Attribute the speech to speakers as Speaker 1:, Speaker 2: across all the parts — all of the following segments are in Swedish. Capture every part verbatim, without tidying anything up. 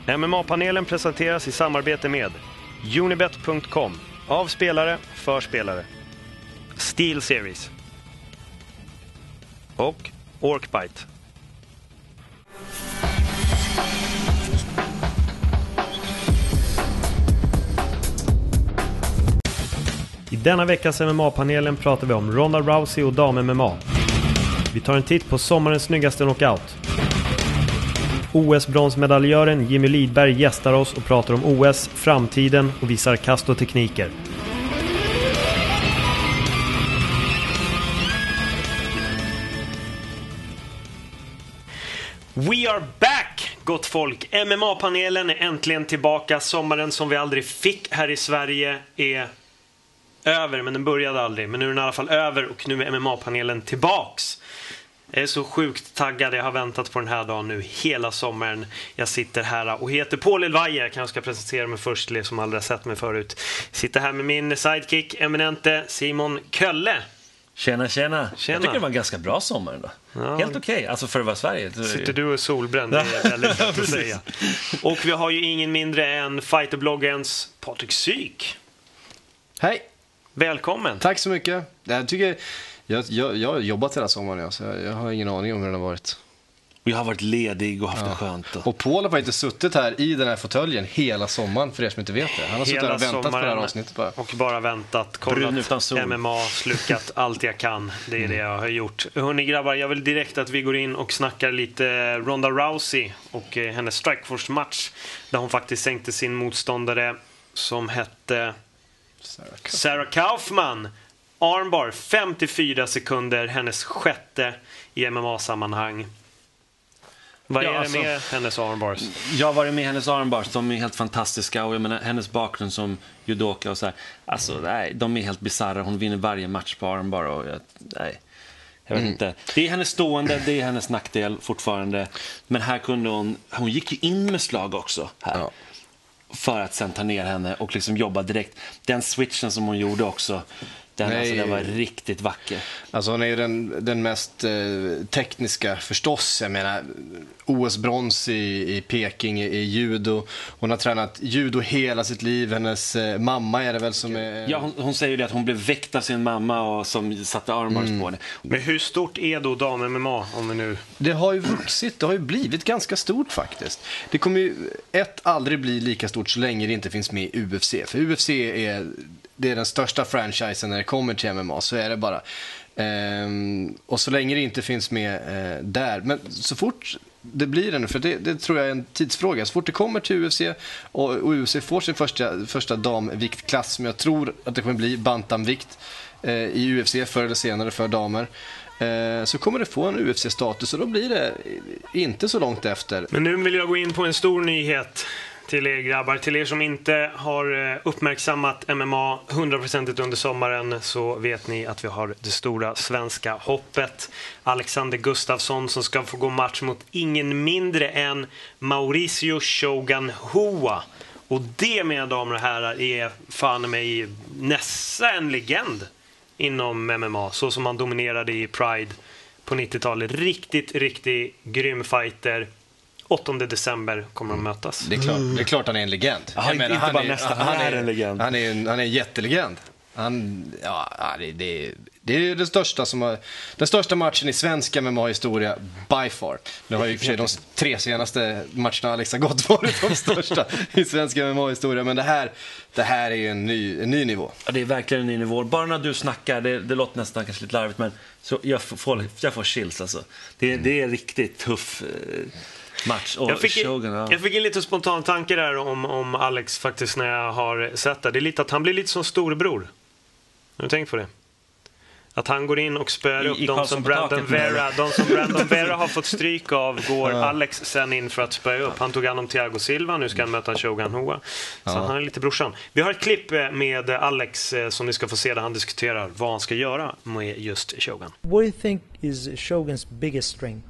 Speaker 1: M M A-panelen presenteras i samarbete med Unibet punkt com. Av spelare, för spelare. Steel Series. Och Orkbite. I denna veckas M M A-panelen pratar vi om Ronda Rousey och dam-M M A. Vi tar en titt på sommarens snyggaste knockout. O S-bronsmedaljören Jimmy Lidberg gästar oss och pratar om O S, framtiden och visar kast och tekniker. We are back, gott folk. M M A-panelen är äntligen tillbaka. Sommaren som vi aldrig fick här i Sverige är över, men den började aldrig. Men nu är den i alla fall över och nu är M M A-panelen tillbaks. Jag är så sjukt taggad. Jag har väntat på den här dagen nu hela sommaren. Jag sitter här och heter Paul Elvaje. Jag kanske ska presentera mig först till er som aldrig har sett mig förut. Jag sitter här med min sidekick, eminente Simon Kölle.
Speaker 2: Tjena, tjena,
Speaker 1: tjena.
Speaker 2: Jag tycker det var en ganska bra sommar ändå. Ja. Helt okej, okay. Alltså för att vara Sverige.
Speaker 1: Sitter du och solbränd, det är väldigt lätt att säga. Och vi har ju ingen mindre än fighterbloggens Patrik Syk.
Speaker 3: Hej.
Speaker 1: Välkommen.
Speaker 3: Tack så mycket. Jag tycker jag, jag, jag har jobbat hela sommaren, ja, så jag, jag har ingen aning om hur den har varit.
Speaker 2: Och jag har varit ledig och haft ja. det skönt. Och,
Speaker 3: och Paul har inte suttit här i den här fåtöljen hela sommaren, för er som inte vet det. Han har suttit här och väntat på det här avsnittet bara.
Speaker 1: Och bara väntat, kollat M M A, slukat allt jag kan. Det är mm. det jag har gjort. Hörrni grabbar, jag vill direkt att vi går in och snackar lite Ronda Rousey och eh, hennes Strikeforce-match. Där hon faktiskt sänkte sin motståndare som hette Sarah Kaufman. Sarah Kaufman. Armbar, femtiofyra sekunder, hennes sjätte i M M A-sammanhang. Vad ja, är det alltså, med hennes armbars?
Speaker 2: Jag har varit med hennes armbars, de är helt fantastiska. Och jag menar, hennes bakgrund som judoka och så här, alltså nej, de är helt bizarra. Hon vinner varje match på armbar och jag, nej, jag vet mm. inte. Det är hennes stående, det är hennes nackdel fortfarande. Men här kunde hon, hon gick ju in med slag också här. Ja. För att sen ta ner henne och liksom jobba direkt. Den switchen som hon gjorde också, den, alltså, den var riktigt vacker.
Speaker 3: Alltså hon är ju den, den mest eh, tekniska förstås. Jag menar, O S-brons i, i Peking i, i judo. Hon har tränat judo hela sitt liv. Hennes eh, mamma är det väl som är...
Speaker 2: Ja, hon, hon säger ju det att hon blev väckt av sin mamma och som satte armbars mm. på henne.
Speaker 1: Men hur stort är då dam-M M A om vi nu...
Speaker 3: Det har ju vuxit, det har ju blivit ganska stort faktiskt. Det kommer ju ett aldrig bli lika stort så länge det inte finns med i U F C. För U F C är... Det är den största franchisen när det kommer till M M A, så är det bara. Ehm, och så länge det inte finns med eh, där. Men så fort det blir den, för det, det tror jag är en tidsfråga. Så fort det kommer till U F C och, och U F C får sin första, första damviktklass, som jag tror att det kommer bli bantamvikt eh, i U F C förr eller senare för damer. Eh, så kommer det få en U F C-status och då blir det inte så långt efter.
Speaker 1: Men nu vill jag gå in på en stor nyhet. Till er grabbar, till er som inte har uppmärksammat M M A hundraprocentigt under sommaren, så vet ni att vi har det stora svenska hoppet. Alexander Gustafsson som ska få gå match mot ingen mindre än Mauricio Shogun Rua. Och det, mina damer och herrar, är fan mig nästan en legend inom M M A. Så som han dominerade i Pride på nittiotalet. Riktigt, riktigt grym fighter. åttonde december kommer de mötas.
Speaker 3: Det är klart, det är klart han är en legend.
Speaker 2: Jag menar, inte han bara är, nästa, han, han är en legend.
Speaker 3: Han är en, han är en jättelegend. Han, ja, det, det, det är det största som har, den största matchen i svenska M M A-historia by far. Nu har ju i och för sig de tre senaste matcherna Alex har gått varit de största i svenska M M A-historia. Men det här, det här är ju en ny, en ny nivå.
Speaker 2: Ja, det är verkligen en ny nivå. Bara när du snackar, det, det låter nästan kanske lite larvigt, men så jag, får, jag får chills alltså. Det, mm. det är riktigt tuff... match. Och
Speaker 1: jag, fick in,
Speaker 2: Shogun, ja.
Speaker 1: jag fick in lite spontan tanke där om, om Alex faktiskt när jag har sett det. Det är lite att han blir lite som storebror. Har du tänkt på det? Att han går in och spör upp
Speaker 2: I, i
Speaker 1: de som Brandon Vera, de som Brandon Vera har fått stryk av, går ja. Alex sen in för att spöa upp. Han tog hand om Thiago Silva, nu ska han möta Shogun Rua. Så ja. Han är lite brorsan. Vi har ett klipp med Alex som ni ska få se där han diskuterar vad han ska göra med just Shogun.
Speaker 4: What do you think is Shogun's biggest strength?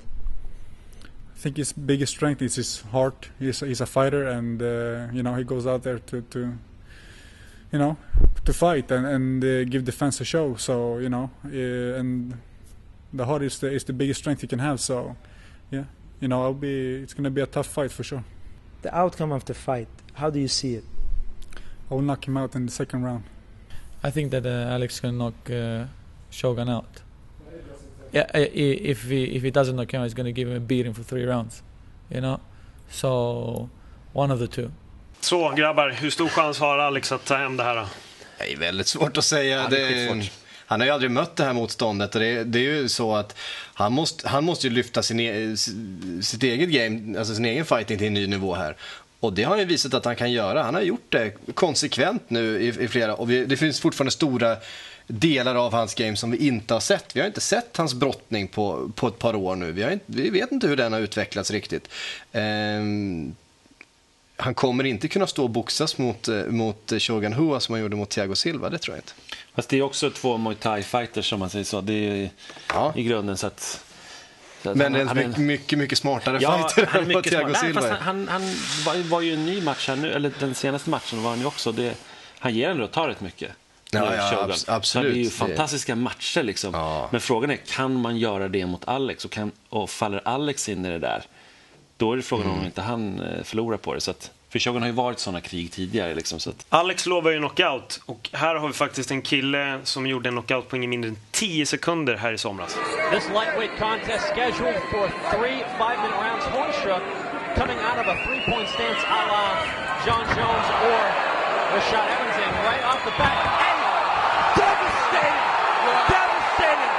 Speaker 5: I think his biggest strength is his heart. He's, he's a fighter, and uh, you know, he goes out there to, to you know, to fight and, and uh, give defense a show. So, you know, uh, and the heart is the, is the biggest strength you can have. So, yeah, you know, I'll be, it's going to be a tough fight for sure.
Speaker 4: the outcome of the fight, how do you see it?
Speaker 5: I will knock him out in the second round.
Speaker 6: I think that uh, Alex can knock uh, Shogun out. Yeah, i- if he if he doesn't knock him out, he's going to give him a beating for three rounds. You know, so one of the two.
Speaker 1: Så grabbar, hur stor chans har Alex att ta hem det här då?
Speaker 3: Det är väldigt svårt att säga.
Speaker 2: Ja, det är
Speaker 3: det,
Speaker 2: skitsvårt.
Speaker 3: han har ju aldrig mött det här motståndet. Och det, det är ju så att han måste, han måste ju lyfta sin, e- sitt eget game, alltså sin egen fighting till en ny nivå här. Och det har han ju visat att han kan göra. Han har gjort det konsekvent nu i, i flera. Och vi, det finns fortfarande stora delar av hans game som vi inte har sett. Vi har inte sett hans brottning på, på ett par år nu. Vi, har inte, vi vet inte hur den har utvecklats riktigt. Ehm, han kommer inte kunna stå och boxas mot, mot Shogun Rua som han gjorde mot Thiago Silva, det tror jag inte.
Speaker 2: Fast det är också två Muay Thai-fighters som man säger så. Det är ju
Speaker 3: Ja.
Speaker 2: i grunden så att... så att
Speaker 3: Men
Speaker 2: han-
Speaker 3: det är
Speaker 2: han
Speaker 3: en mycket, mycket, mycket smartare
Speaker 2: Ja,
Speaker 3: fighter
Speaker 2: han är
Speaker 3: än vad
Speaker 2: mycket
Speaker 3: Thiago
Speaker 2: smart. Nej,
Speaker 3: Silva
Speaker 2: fast
Speaker 3: är.
Speaker 2: han, han, han var, var ju en ny match här nu, eller den senaste matchen var han ju också. Det, han ger ändå och tar rätt mycket.
Speaker 3: Ja,
Speaker 2: Nu,
Speaker 3: ja,
Speaker 2: Shogun.
Speaker 3: abs-
Speaker 2: Så
Speaker 3: absolut.
Speaker 2: det är ju
Speaker 3: Det-
Speaker 2: fantastiska matcher liksom.
Speaker 3: Ja.
Speaker 2: Men frågan är, kan man göra det mot Alex? Och, kan, och faller Alex in i det där? Då är det frågan
Speaker 3: Mm.
Speaker 2: om inte han eh, förlorar på det. Så att, för Shogun har ju varit sådana krig tidigare liksom, så att,
Speaker 1: Alex lovar ju knockout och här har vi faktiskt en kille som gjorde en knockout på ingen mindre än tio sekunder här i somras.
Speaker 7: This lightweight contest scheduled for three five-minute rounds. Hornstruck coming out of a three-point stance a la John Jones or Rashad Evans, and right off the bat, and devastating, devastating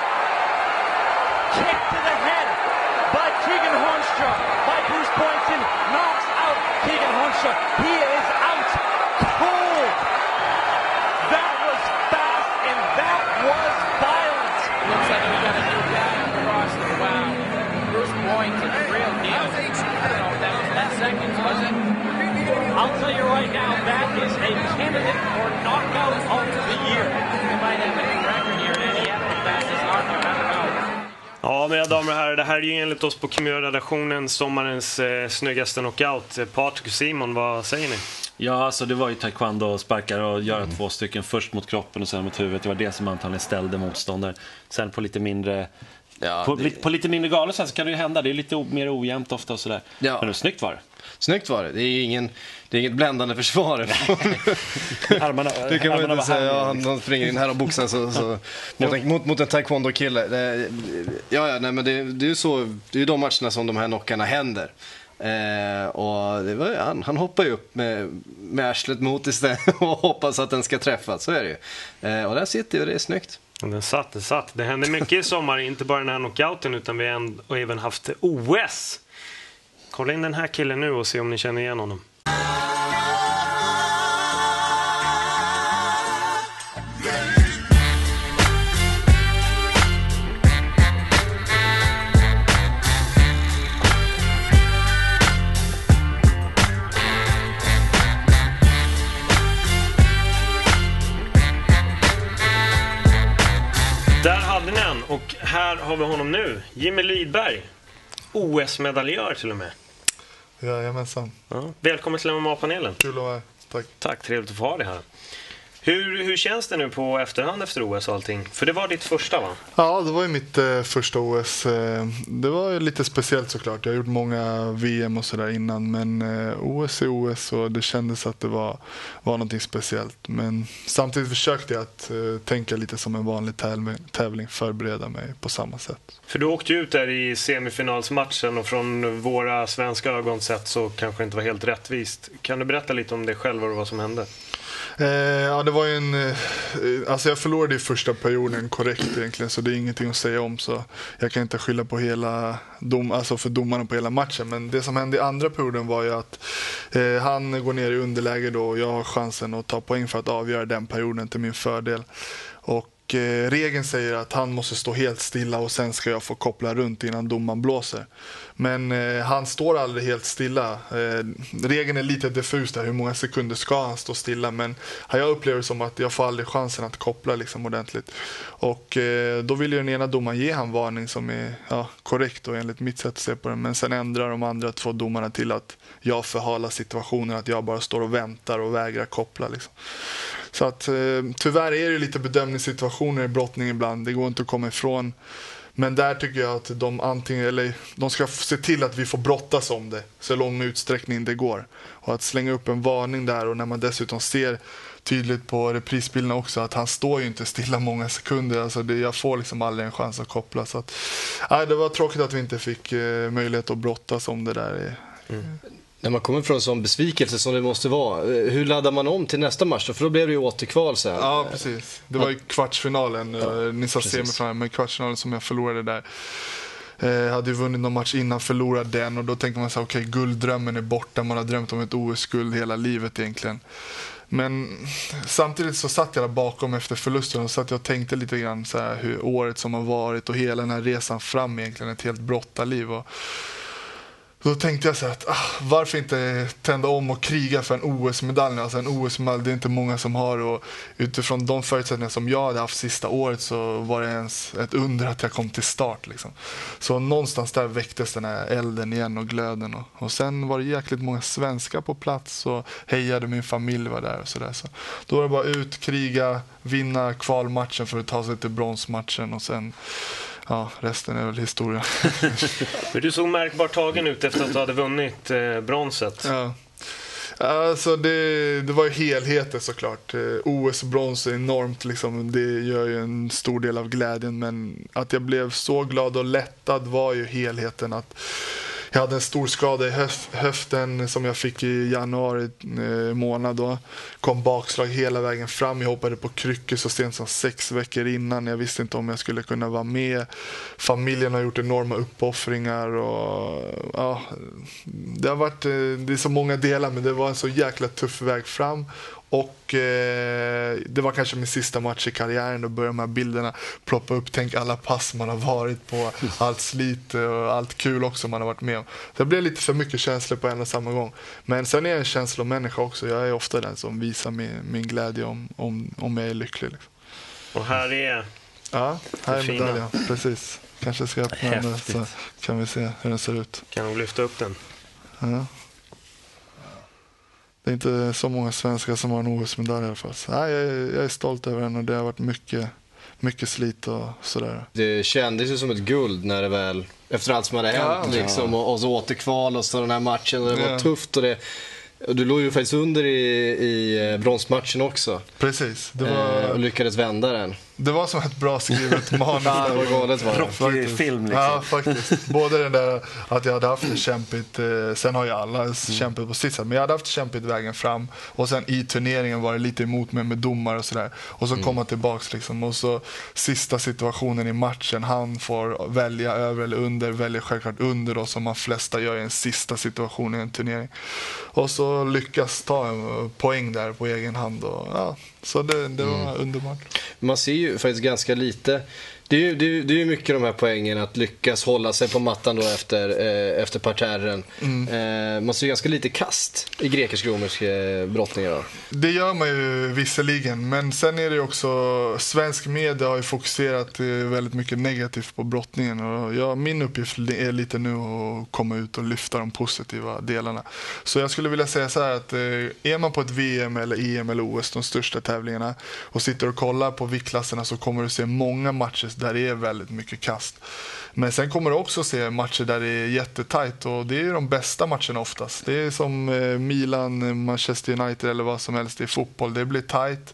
Speaker 7: kick to the head by Keegan Hornstruck. By Bruce Boynton knocks out Keegan Hornstruck. He is out cold. That was fast and that was violent.
Speaker 8: Looks like we got a new guy across the wow. Bruce Boynton, the real deal. I don't know if that was ten seconds, was it?
Speaker 7: I'll tell you right now, that is a candidate for knockout of the year.
Speaker 8: We might have a new record here in Indiana. Fastest Arthur, I don't know.
Speaker 1: Ja, mina damer och herrar, det här är ju enligt oss på Kumura-redaktionen sommarens eh, snyggaste knockout. Eh, Patrik och Simon, vad säger ni?
Speaker 2: ja, alltså det var ju taekwondo och sparkar och göra två stycken först mot kroppen och sen mot huvudet. Det var det som antagligen ställde motståndare. Sen på lite mindre
Speaker 3: Ja,
Speaker 2: på,
Speaker 3: det-
Speaker 2: lite, på lite mindre galor sen så kan det ju hända. Det är lite o, mer ojämnt ofta och sådär.
Speaker 3: Ja.
Speaker 2: Men det var snyggt var det.
Speaker 3: Snyggt var det. Det är, ingen, det är inget bländande försvar.
Speaker 2: Armarna,
Speaker 3: Det kan man
Speaker 2: armarna
Speaker 3: inte
Speaker 2: var
Speaker 3: säga.
Speaker 2: här
Speaker 3: Ja,
Speaker 2: nere,
Speaker 3: han,
Speaker 2: liksom.
Speaker 3: han springer in här och boxar så, så, mot, en, mot, mot en taekwondo-kille. Det, ja, ja, nej, men det, det är ju så, det är ju de matcherna som de här knockarna händer. Eh, och det var, han, han hoppar ju upp med, med arslet mot istället och hoppas att den ska träffa. Så är det ju. Eh, och där sitter ju, det är snyggt.
Speaker 1: Den satt, den satt. Det hände mycket i sommar, inte bara den här knockouten utan vi har änd- och även haft O S. Kolla in den här killen nu och se om ni känner igen honom. Där hade ni den och här har vi honom nu. Jimmy Lidberg. O S-medaljör till och med.
Speaker 9: Jajamensan.
Speaker 1: Ja. Välkommen till M M A-panelen.
Speaker 9: Kul att vara här. Tack.
Speaker 1: Tack, trevligt att få ha dig här. Hur, hur känns det nu på efterhand efter O S och allting? För det var ditt första, va?
Speaker 9: Ja, det var ju mitt eh, första O S. Eh, det var ju lite speciellt såklart. Jag har gjort många V M och sådär innan. Men eh, O S är O S och det kändes att det var, var någonting speciellt. Men samtidigt försökte jag att eh, tänka lite som en vanlig tävling, tävling. Förbereda mig på samma sätt.
Speaker 1: För du åkte ut där i semifinalsmatchen och från våra svenska ögon sett så kanske det inte var helt rättvist. Kan du berätta lite om det själv och vad som hände?
Speaker 9: Eh, ja, det var ju en... Eh, alltså jag förlorade i första perioden korrekt egentligen, så det är ingenting att säga om. Så jag kan inte skylla på hela dom, alltså för domarna på hela matchen. Men det som hände i andra perioden var ju att eh, han går ner i underläge då och jag har chansen att ta poäng för att avgöra den perioden till min fördel. Och eh, regeln säger att han måste stå helt stilla och sen ska jag få koppla runt innan domaren blåser. Men eh, han står aldrig helt stilla. Eh, regeln är lite diffus där, hur många sekunder ska han stå stilla. Men jag upplever det som att jag får aldrig chansen att koppla liksom ordentligt. Och eh, då vill ju den ena domaren ge han varning som är ja, korrekt och enligt mitt sätt att se på det. Men sen ändrar de andra två domarna till att jag förhalar situationen, att jag bara står och väntar och vägrar koppla liksom. Så att eh, tyvärr är det lite bedömningssituationer i brottning ibland. Det går inte att komma ifrån. Men där tycker jag att de antingen, eller de ska se till att vi får brottas om det så lång utsträckning det går. Och att slänga upp en varning där, och när man dessutom ser tydligt på reprisbilderna också att han står ju inte stilla många sekunder. Alltså det, jag får liksom aldrig en chans att koppla. Så att, nej, det var tråkigt att vi inte fick eh, möjlighet att brottas om det där.
Speaker 3: Mm. När man kommer från en sån besvikelse som det måste vara, hur laddar man om till nästa match då? För då blev det ju återkval sen.
Speaker 9: Ja, precis. Det var ju kvartsfinalen.
Speaker 3: Ja,
Speaker 9: Ni sa semifinalen, men kvartsfinalen som jag förlorade där. Eh, hade ju vunnit någon match innan, förlorade den, och då tänker man så här, okej, okay, gulddrömmen är borta. Man har drömt om ett O S-guld hela livet egentligen. Men samtidigt så satt jag där bakom efter förlusten och satt jag och tänkte lite grann så här hur året som har varit och hela den här resan fram egentligen, ett helt brottarliv. Och då tänkte jag så här att ah, varför inte tända om och kriga för en O S-medalj? Alltså en O S-medalj, det är inte många som har, och utifrån de förutsättningar som jag hade haft sista året så var det ens ett under att jag kom till start liksom. Så någonstans där väcktes den här elden igen och glöden, och, och sen var det jäkligt många svenskar på plats och hejade, min familj var där och sådär. Så då var det bara ut, kriga, vinna kvalmatchen för att ta sig till bronsmatchen, och sen ja, resten är väl historia.
Speaker 1: Men du såg märkbart tagen ut efter att du hade vunnit eh, bronset.
Speaker 9: Ja. Alltså det, det var ju helheten såklart. O S-brons är enormt liksom. Det gör ju en stor del av glädjen. Men att jag blev så glad och lättad var ju helheten. Att jag hade en stor skada i höf- höften som jag fick i januari eh, månad då. Kom bakslag hela vägen fram. Jag hoppade på kryckor så sent som sex veckor innan. Jag visste inte om jag skulle kunna vara med. Familjen har gjort enorma uppoffringar. Och, ja, det har varit eh, det är så många delar, men det var en så jäkla tuff väg fram. Och eh, det var kanske min sista match i karriären. Då började de här bilderna ploppa upp. Tänk alla pass man har varit på, allt slit och allt kul också man har varit med om. Det blev lite för mycket känslor på en och samma gång. Men sen är jag en känslomänniska också. Jag är ofta den som visar min, min glädje om, om, om jag är lycklig. Liksom.
Speaker 1: Och här är
Speaker 9: Ja, här är medaljen. Precis. Kanske ska öppna den så kan vi se hur den ser ut.
Speaker 1: Kan du lyfta upp den?
Speaker 9: Ja. Det är inte så många svenskar som har en O S-medalj i alla fall. Så, nej, jag, är, jag är stolt över den, och det har varit mycket, mycket slit och sådär.
Speaker 3: Det kändes ju som ett guld när det väl, efter allt som hade hänt ja, liksom, och, och så återkval och så den här matchen. Och det var ja. tufft, och det, och du låg ju faktiskt under i, i bronsmatchen också.
Speaker 9: Precis. Det var...
Speaker 3: eh, och lyckades vända den.
Speaker 9: Det var som ett bra skrivet manus.
Speaker 3: Ja, det var galet var det.
Speaker 2: Rockig film liksom.
Speaker 9: Ja, faktiskt. Både den där att jag hade haft det kämpigt, eh, sen har ju alla mm. kämpigt på sitt sätt, men jag hade haft kämpigt vägen fram, och sen i turneringen var det lite emot mig med domar och sådär, och så mm. komma tillbaks liksom, och så sista situationen i matchen, han får välja över eller under, väljer självklart under då, som man flesta gör i en sista situation i en turnering, och så lyckas ta en poäng där på egen hand, och ja, så det, det var mm. underbart.
Speaker 3: Man ser ju faktiskt ganska lite. Det är ju det är, det är mycket de här poängen att lyckas hålla sig på mattan då efter, eh, efter parterren. Mm. Eh, man ser ju ganska lite kast i grekisk-romersk eh, brottningar då.
Speaker 9: Det gör man ju visserligen, men sen är det ju också, svensk media har ju fokuserat eh, väldigt mycket negativt på brottningen, och ja, min uppgift är lite nu att komma ut och lyfta de positiva delarna. Så jag skulle vilja säga så här att eh, är man på ett V M eller E M eller O S, de största tävlingarna, och sitter och kollar på viktklasserna, så kommer du se många matcher där det är väldigt mycket kast. Men sen kommer du också se matcher där det är jättetajt, och det är ju de bästa matcherna oftast. Det är som Milan, Manchester United eller vad som helst i fotboll. Det blir tajt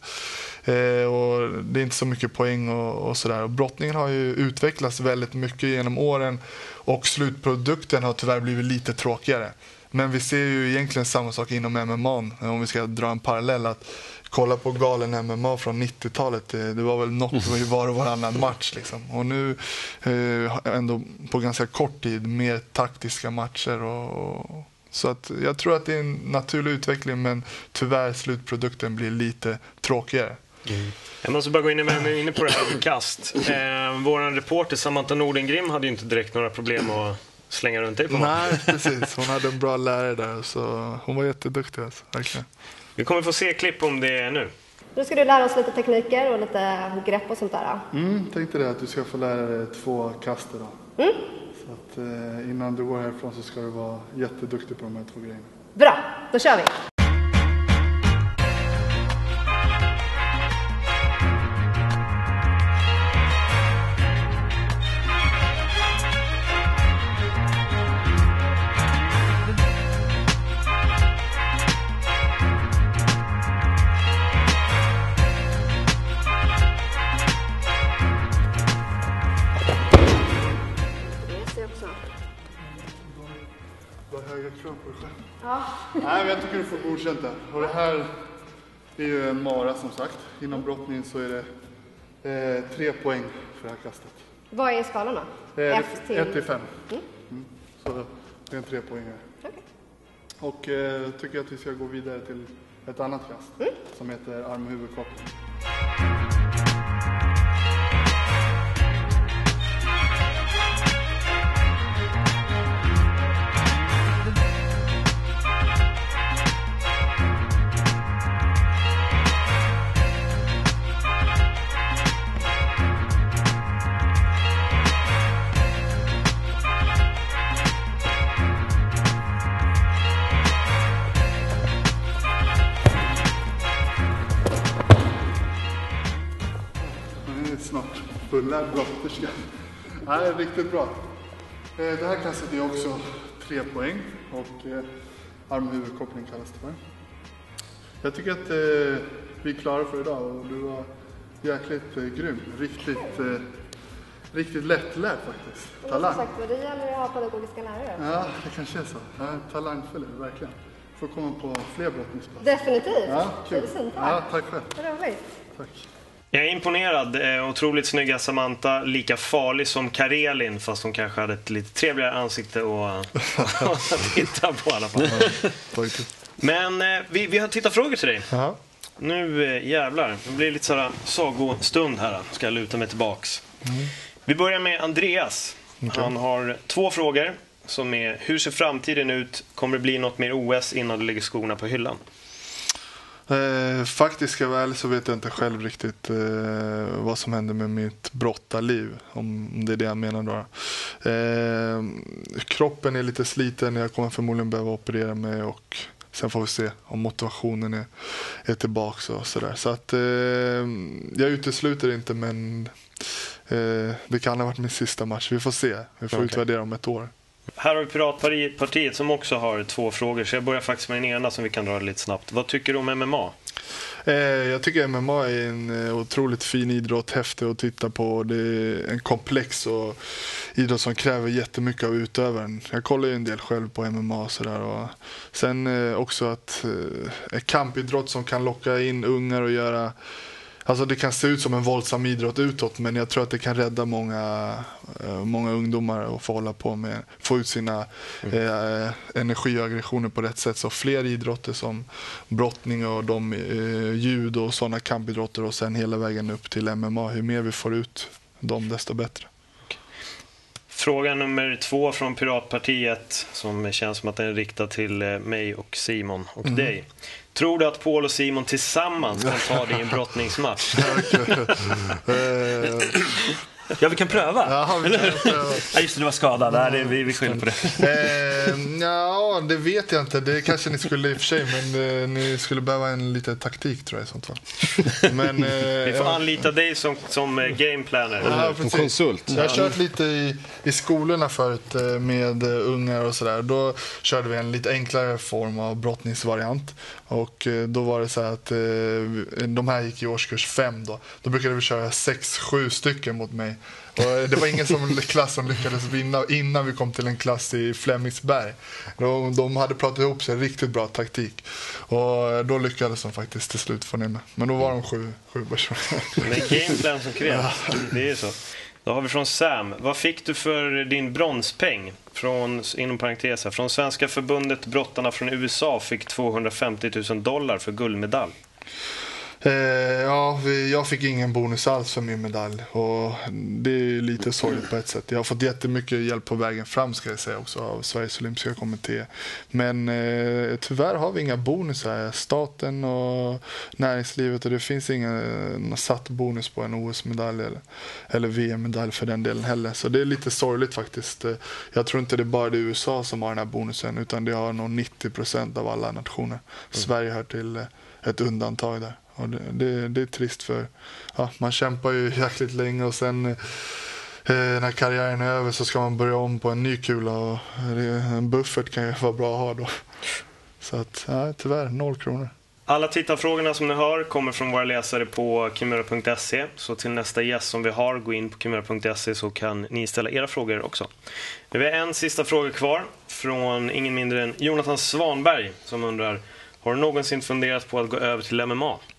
Speaker 9: eh, och det är inte så mycket poäng och, och sådär. Och brottningen har ju utvecklats väldigt mycket genom åren, och slutprodukten har tyvärr blivit lite tråkigare. Men vi ser ju egentligen samma sak inom M M A, om vi ska dra en parallell, att kolla på galen M M A från nittiotalet, det, det var väl något i var och varannan match liksom. Och nu eh, ändå på ganska kort tid mer taktiska matcher, och, och så att jag tror att det är en naturlig utveckling, men tyvärr slutprodukten blir lite tråkigare.
Speaker 1: Mm. Jag måste bara gå in inne på det här med kast. Eh, vår reporter Samantha Nordengrim hade ju inte direkt några problem att slänga runt dig på.
Speaker 9: Nej, precis. Hon hade en bra lärare där, så hon var jätteduktig alltså, verkligen.
Speaker 1: Vi kommer få se klipp om det nu.
Speaker 10: Nu ska du lära oss lite tekniker och lite grepp och sånt där.
Speaker 9: Mm, tänkte det att du ska få lära dig två kast idag. Mm. Så att eh, innan du går härifrån så ska du vara jätteduktig på de här två grejerna.
Speaker 10: Bra, då kör vi. Ja.
Speaker 9: Nej, men jag tycker du får godkänt där. Och det här är ju en mara som sagt. Inom brottningen så är det eh, tre poäng för det här kastet.
Speaker 10: Vad är skalan då?
Speaker 9: Eh,
Speaker 10: F till...
Speaker 9: ett till fem.
Speaker 10: Mm.
Speaker 9: Mm. Så det är en tre poäng här.
Speaker 10: Okay.
Speaker 9: Och eh, tycker jag att vi ska gå vidare till ett annat kast
Speaker 10: mm.
Speaker 9: som heter arm- och huvudkoppling. Snart fullärd brotterska. Nej, riktigt bra. Det här kastet är också tre poäng och arm- och huvudkoppling kallas det för. Jag tycker att eh, vi är klara för idag och du var jäkligt eh, grym. Riktigt, eh, riktigt lättlärd faktiskt. Talang.
Speaker 10: Som sagt, det gäller att ha pedagogiska lärare.
Speaker 9: Ja, det kanske är så. Ja, talangfull är du verkligen. Får komma på fler brottningspass.
Speaker 10: Definitivt.
Speaker 9: Ja, kul.
Speaker 10: Tusen tack.
Speaker 9: Ja, tack själv.
Speaker 10: Vad roligt.
Speaker 9: Tack.
Speaker 1: Jag är imponerad. Eh, otroligt snygga Samantha. Lika farlig som Karelin, fast hon kanske hade ett lite trevligare ansikte att, att titta på i alla fall. Men eh, vi, vi har tittarfrågor till dig.
Speaker 9: Aha.
Speaker 1: Nu eh, jävlar, det blir lite sådär sagostund här. Ska jag luta mig tillbaks. Mm. Vi börjar med Andreas. Okay. Han har två frågor som är: hur ser framtiden ut? Kommer det bli något mer O S innan du lägger skorna på hyllan?
Speaker 9: Eh, faktiskt ska jag väl så vet jag inte själv riktigt eh, vad som händer med mitt brottarliv, om det är det jag menar då. Eh, kroppen är lite sliten, jag kommer förmodligen behöva operera mig och sen får vi se om motivationen är, är tillbaka och sådär. Så att eh, jag utesluter inte, men eh, det kan ha varit min sista match. Vi får se, vi får okay. utvärdera om ett år.
Speaker 1: Här har vi Piratpartiet som också har två frågor, så jag börjar faktiskt med den ena som vi kan dra lite snabbt. Vad tycker du om M M A?
Speaker 9: Eh, jag tycker M M A är en eh, otroligt fin idrott, häftig att titta på. Det är en komplex och idrott som kräver jättemycket av utövaren. Jag kollar ju en del själv på M M A och sådär. Och sen eh, också att eh, en kampidrott som kan locka in ungar och göra... Alltså det kan se ut som en våldsam idrott utåt, men jag tror att det kan rädda många, många ungdomar att få hålla på med, få ut sina mm. eh, energi och aggressioner på rätt sätt. Så fler idrotter som brottning och de eh, judo och sådana kampidrotter och sen hela vägen upp till M M A. Hur mer vi får ut dem, desto bättre.
Speaker 1: Fråga nummer två från Piratpartiet, som känns som att den är riktad till mig och Simon och mm. dig. Tror du att Paul och Simon tillsammans kan ta det i en brottningsmatch?
Speaker 2: Ja, vi kan pröva.
Speaker 9: Ja, vi kan pröva.
Speaker 2: Ja, just det, du var skadad. Nej, det, vi, vi skyller på det.
Speaker 9: Eh, ja, det vet jag inte. Det kanske ni skulle i och för sig, men eh, ni skulle behöva en liten taktik, tror jag, i sånt fall. Men, eh,
Speaker 1: vi får
Speaker 9: ja.
Speaker 1: anlita dig som, som eh, gameplanner.
Speaker 9: Ja, som konsult. Jag har kört lite i, i skolorna förut eh, med eh, ungar och sådär. Då körde vi en lite enklare form av brottningsvariant. Och eh, då var det så här att eh, de här gick i årskurs fem då. Då brukade vi köra sex, sju stycken mot mig. Och det var ingen som, klass som lyckades vinna innan vi kom till en klass i Flemingsberg. De, de hade pratat ihop sig, riktigt bra taktik. Och då lyckades de faktiskt till slut få ner mig. Men då var de sju, sju personer.
Speaker 1: Det är gameplan som krävs. Ja. Det är så. Då har vi från Sam. Vad fick du för din bronspeng? Från, inom parenteser, från Svenska förbundet brottarna från U S A fick tvåhundrafemtio tusen dollar för guldmedalj.
Speaker 9: Eh, ja, vi, jag fick ingen bonus alls för min medalj och det är lite sorgligt på ett sätt. Jag har fått jättemycket hjälp på vägen fram, ska jag säga, också av Sveriges olympiska kommitté. Men eh, tyvärr har vi inga bonusar. Staten och näringslivet, och det finns ingen satt bonus på en O S-medalj eller, eller V M-medalj för den delen heller. Så det är lite sorgligt faktiskt. Jag tror inte det är bara det U S A som har den här bonusen, utan det har nog nittio procent av alla nationer. Mm. Sverige hör till ett undantag där. Och det, det, det är trist, för ja, man kämpar ju jäkligt länge och sen eh, när karriären är över så ska man börja om på en ny kula, och det, en buffert kan ju vara bra att ha då. Så att, ja, tyvärr, noll kronor.
Speaker 1: Alla tittarfrågorna som ni hör kommer från våra läsare på kimura punkt se. Så till nästa gäst som vi har, gå in på kimura punkt se så kan ni ställa era frågor också. Vi har en sista fråga kvar från ingen mindre än Jonathan Svanberg som undrar: har du någonsin funderat på att gå över till M M A?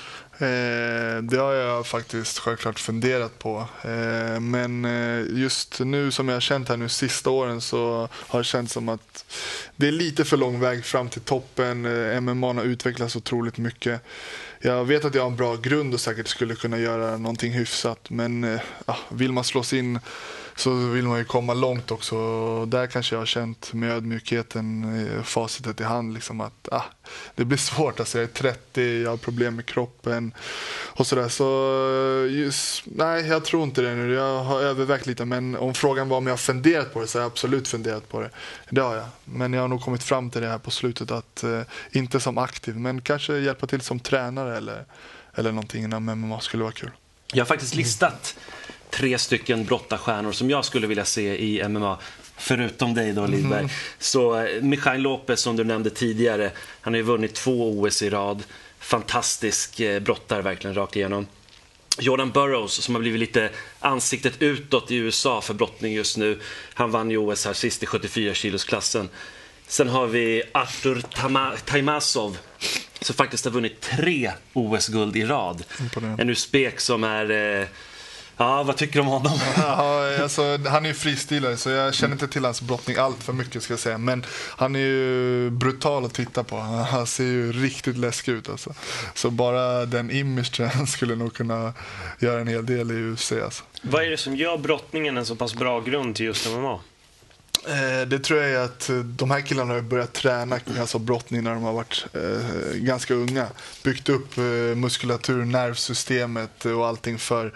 Speaker 9: Eh, det har jag faktiskt självklart funderat på. Eh, men eh, just nu som jag har känt här nu sista åren så har det känts som att det är lite för lång väg fram till toppen. Eh, M M A har utvecklats otroligt mycket. Jag vet att jag har en bra grund och säkert skulle kunna göra någonting hyfsat. Men eh, vill man slås in så vill man ju komma långt också. Och där kanske jag har känt med ödmjukheten, facitet i hand, liksom att ah, det blir svårt. Alltså jag är trettio, jag har problem med kroppen och sådär. Så just, nej, jag tror inte det nu. Jag har övervägt lite, men om frågan var om jag har funderat på det så har jag absolut funderat på det. Det har jag. Men jag har nog kommit fram till det här på slutet att eh, inte som aktiv, men kanske hjälpa till som tränare eller, eller någonting inom M M A skulle vara kul.
Speaker 2: Jag har faktiskt listat tre stycken brottarstjärnor som jag skulle vilja se i M M A, förutom dig då, Lidberg. Mm. Så Michael Lopez som du nämnde tidigare, han har ju vunnit två O S i rad. Fantastisk eh, brottare verkligen rakt igenom. Jordan Burroughs som har blivit lite ansiktet utåt i U S A för brottning just nu. Han vann ju O S här sist i sjuttiofyra kilosklassen. Sen har vi Artur Taimazov som faktiskt har vunnit tre O S-guld i rad. Imponerande. En uzbek som är... Eh, ja, vad tycker du om honom?
Speaker 9: Ja, alltså, han är ju fristilare så jag känner inte till hans brottning allt för mycket ska jag säga. Men han är ju brutal att titta på. Han ser ju riktigt läskig ut alltså. Så bara den imagen skulle nog kunna göra en hel del i U F C alltså.
Speaker 1: Vad är det som gör brottningen en så pass bra grund till just M M A?
Speaker 9: Eh, det tror jag är att de här killarna har börjat träna alltså brottning när de har varit eh, ganska unga. Byggt upp eh, muskulatur, nervsystemet och allting för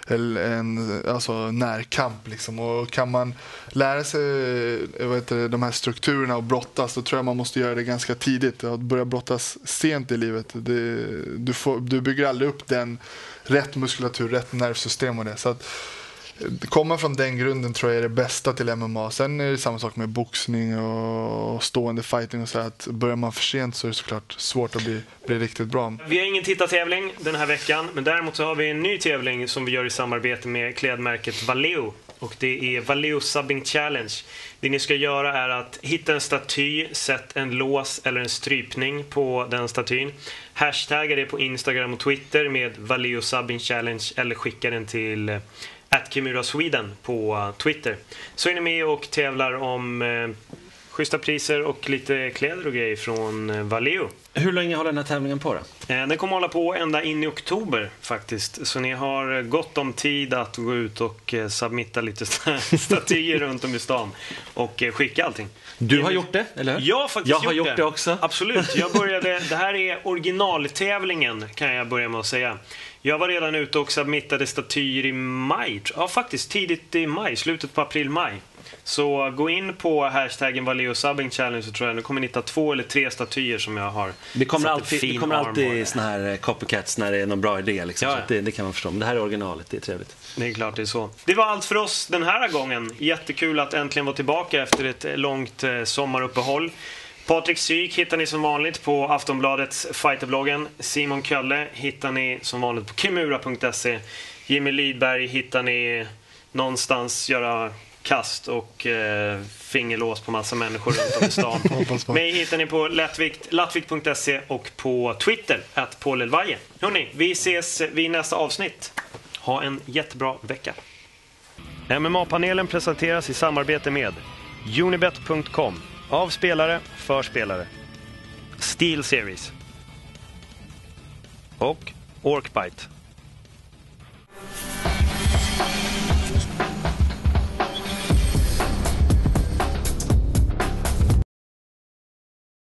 Speaker 9: en alltså, närkamp. Liksom. Och kan man lära sig vad heter det, de här strukturerna och brottas, då tror jag man måste göra det ganska tidigt. Att börja brottas sent i livet. Det, du, får, du bygger aldrig upp den rätt muskulatur, rätt nervsystem och det. Så att komma från den grunden tror jag är det bästa till M M A. Sen är det samma sak med boxning och stående fighting och så att börjar man för sent så är det såklart svårt att bli, bli riktigt bra.
Speaker 1: Vi har ingen tittartävling den här veckan, men däremot så har vi en ny tävling som vi gör i samarbete med klädmärket Valeo. Och det är Valeo Subbing Challenge. Det ni ska göra är att hitta en staty, sätt en lås eller en strypning på den statyn. Hashtagga det på Instagram och Twitter med Valeo Subbing Challenge eller skicka den till at Kimura Sweden på Twitter. Så är ni med och tävlar om eh, schyssta priser och lite kläder och grejer från eh, Valeo.
Speaker 2: Hur länge har den här tävlingen på då?
Speaker 1: Eh, den kommer hålla på ända in i oktober faktiskt. Så ni har gott om tid att gå ut och eh, submitta lite statyer runt om i stan och eh, skicka allting.
Speaker 2: Du har gjort det, eller?
Speaker 1: Jag har faktiskt
Speaker 2: jag har
Speaker 1: gjort,
Speaker 2: gjort
Speaker 1: det.
Speaker 2: det också.
Speaker 1: Absolut. Jag började, det här är originaltävlingen kan jag börja med att säga. Jag var redan ute och submittade statyer i maj. Ja, faktiskt tidigt i maj, slutet på april-maj. Så gå in på hashtaggen Valeo Subbing Challenge så tror jag nu kommer ni hitta två eller tre statyer som jag har.
Speaker 2: Det kommer alltid, det kommer alltid såna här copycats när det är någon bra idé liksom. Ja. Så det, det kan man förstå. Men det här är originalet, det är trevligt.
Speaker 1: Det är klart det är så. Det var allt för oss den här gången. Jättekul att äntligen vara tillbaka efter ett långt eh, sommaruppehåll. Patrik Syk hittar ni som vanligt på Aftonbladets fighterbloggen. Simon Kölle hittar ni som vanligt på kimura punkt se. Jimmy Lidberg hittar ni någonstans göra kast och eh, fingerlås på massa människor runt om i stan. Mig hittar ni på lättvikt, lättvikt punkt se och på Twitter at Paul Elvaje. Hörrni, vi ses vid nästa avsnitt. Ha en jättebra vecka. M M A-panelen presenteras i samarbete med Unibet punkt com. Av spelare, för spelare. Steel Series. Och Orkbite.